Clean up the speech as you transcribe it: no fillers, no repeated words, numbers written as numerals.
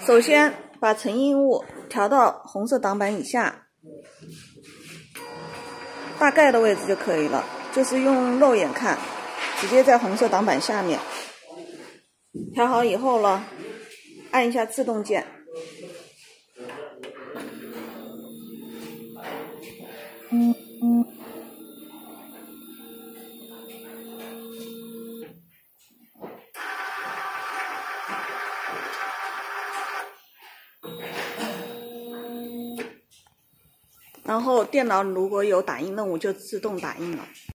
首先把成因物调到红色挡板以下，大概的位置就可以了，就是用肉眼看，直接在红色挡板下面。调好以后呢，按一下自动键。然后电脑如果有打印任务就自动打印了。